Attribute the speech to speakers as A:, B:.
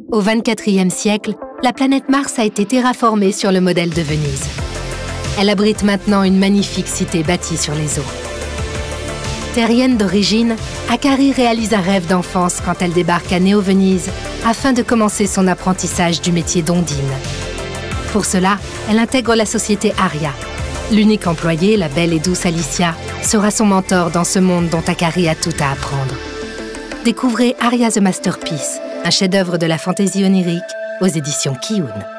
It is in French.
A: Au XXIe siècle, la planète Mars a été terraformée sur le modèle de Venise. Elle abrite maintenant une magnifique cité bâtie sur les eaux. Terrienne d'origine, Akari réalise un rêve d'enfance quand elle débarque à Néo-Venise afin de commencer son apprentissage du métier d'ondine. Pour cela, elle intègre la société Aria. L'unique employée, la belle et douce Alicia, sera son mentor dans ce monde dont Akari a tout à apprendre. Découvrez Aria the Masterpiece, un chef-d'œuvre de la fantaisie onirique aux éditions Kiyun.